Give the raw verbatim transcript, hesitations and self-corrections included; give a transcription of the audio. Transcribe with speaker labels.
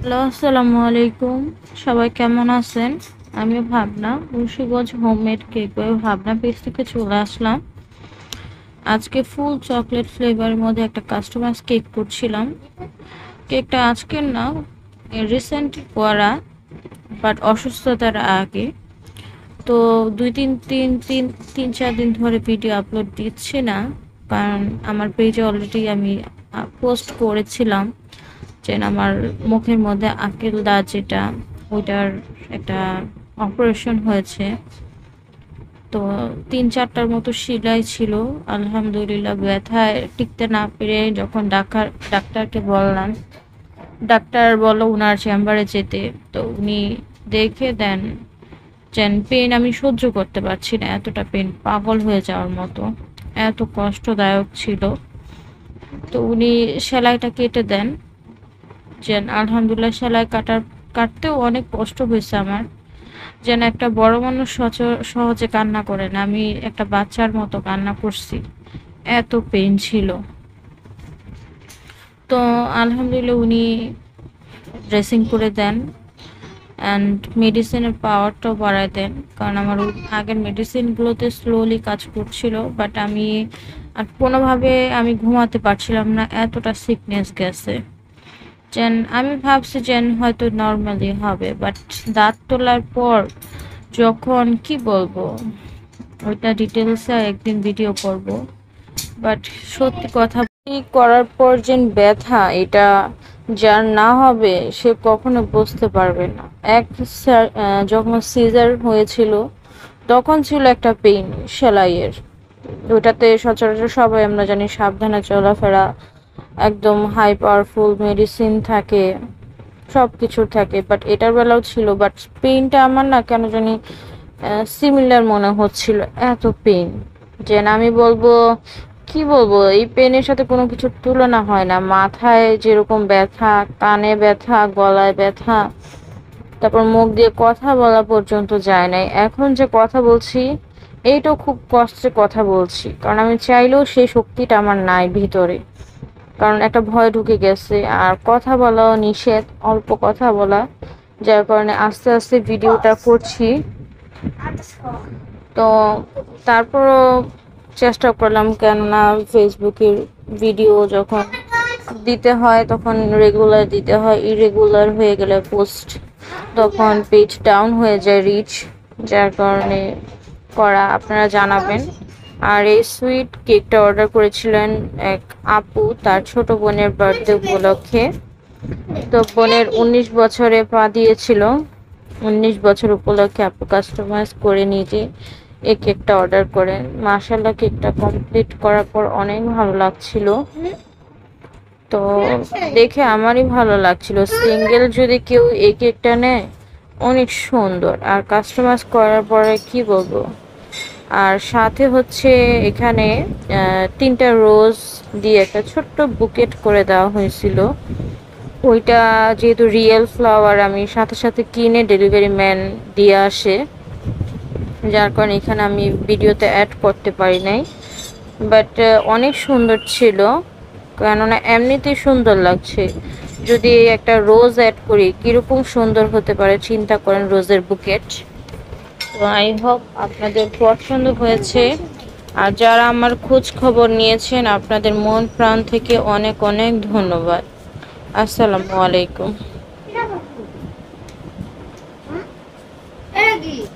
Speaker 1: Hello, আসসালামু আলাইকুম। সবাই কেমন আছেন? আমি Bhabna Munshiganj homemade cake by Bhabna page থেকে চলে আসলাম। আজকে ফুল চকলেট ফ্লেভারের মধ্যে একটা কাস্টমাইজ কেক করছিলাম। কেকটা আজকের না, রিসেন্ট করা, বাট অসুস্থতার আগে। তো দুই তিন তিন তিন তিন চার দিন ধরে ভিডিও আপলোড দিচ্ছি না, কারণ আমার পেজে অলরেডি আমি পোস্ট করেছিলাম যে আমার মুখের মধ্যে আকেল দাঁত যেটা, ওইটার একটা অপারেশন হয়েছে। তো তিন চারটার মতো সেলাই ছিল। আলহামদুলিল্লাহ ব্যথায় টিকতে না পেরে যখন ডাক্তার ডাক্তারকে বললাম, ডাক্তার বলল ওনার চেম্বারে যেতে। তো উনি দেখে দেন যে পেন আমি সহ্য করতে পারছি না, এতটা পেন, পাগল হয়ে যাওয়ার মতো, এত কষ্টদায়ক ছিল। তো উনি সেলাইটা কেটে দেন। যেন আলহামদুলিল্লাহ সেলাই কাটার কাটতেও অনেক কষ্ট হয়েছে আমার। যেন একটা বড় মানুষ সহজে কান্না করে না, আমি একটা বাচ্চার মতো কান্না করছি, এত পেন ছিল। তো আলহামদুলিল্লাহ উনি ড্রেসিং করে দেন অ্যান্ড মেডিসিনের পাওয়ারটাও বাড়ায় দেন, কারণ আমার আগের মেডিসিনগুলোতে স্লোলি কাজ করছিল। বাট আমি আর কোনোভাবে আমি ঘুমাতে পারছিলাম না, এতটা সিকনেস গেছে। যেন আমি ভাবছি যেন হয়তো নর্মালি হবে, বাট দাঁত তোলার পর যখন কি বলবো, ওইটা ডিটেলসে একদিন ভিডিও করব। বাট সত্যি কথা করার পর যে ব্যথা, এটা যার না হবে সে কখনো বুঝতে পারবে না। এক যখন সিজার হয়েছিল তখন ছিল একটা পেইন সেলাইয়ের, ওটাতে সচরাচর সবাই আমরা জানি সাবধানে চলাফেরা, একদম হাই পাওয়ারফুল মেডিসিন থাকে, সব কিছু থাকে। বাট এটার বেলাও ছিল, বাট পেইনটা আমার না কেন জানি সিমিলার মনে হচ্ছিল, এত পেইন। যেন আমি বলবো, কি বলবো, এই পেনের সাথে কোনো কিছুর তুলনা হয় না। মাথায় যেরকম ব্যথা, কানে ব্যথা, গলায় ব্যথা, তারপর মুখ দিয়ে কথা বলা পর্যন্ত যায় নাই। এখন যে কথা বলছি, এইটাও খুব কষ্টে কথা বলছি, কারণ আমি চাইলেও সেই শক্তিটা আমার নাই ভিতরে, কারণ একটা ভয় ঢুকে গেছে। আর কথা বলাও নিষেধ, অল্প কথা বলা, যার কারণে আস্তে আস্তে ভিডিওটা করছি। তো তারপরও চেষ্টা করলাম, কেননা ফেসবুকের ভিডিও যখন দিতে হয় তখন রেগুলার দিতে হয়, ইরেগুলার হয়ে গেলে পোস্ট তখন পেজ ডাউন হয়ে যায় রিচ, যার কারণে করা, আপনারা জানাবেন। আর এই সুইট কেকটা অর্ডার করেছিলেন এক আপু তার ছোট বোনের বার্থডে উপলক্ষে। তো বোনের উনিশ বছরে পা দিয়েছিল, উনিশ বছর উপলক্ষে আপু কাস্টমাইজ করে নিজে এই কেকটা অর্ডার করেন। মাশাআল্লাহ কেকটা কমপ্লিট করার পর অনেক ভালো লাগছিল। তো দেখে আমারই ভালো লাগছিল, সিঙ্গেল যদি কেউ এই কেকটা নেয়, অনেক সুন্দর। আর কাস্টমাইজ করার পরে কি বলবো, আর সাথে হচ্ছে এখানে তিনটা রোজ দিয়ে একটা ছোট্ট বুকেট করে দেওয়া হয়েছিল। ওইটা যেহেতু রিয়েল ফ্লাওয়ার আমি সাথে সাথে কিনে ডেলিভারি ম্যান দিয়ে আসে, যার কারণে এখানে আমি ভিডিওতে অ্যাড করতে পারি নাই। বাট অনেক সুন্দর ছিল, কেননা এমনিতেই সুন্দর লাগছে, যদি একটা রোজ অ্যাড করি কীরকম সুন্দর হতে পারে চিন্তা করেন, রোজের বুকেট। তো আই হোপ আপনাদের পছন্দ হয়েছে। আর যারা আমার খোঁজ খবর নিয়েছেন, আপনাদের মন প্রাণ থেকে অনেক অনেক ধন্যবাদ। আসসালামু আলাইকুম।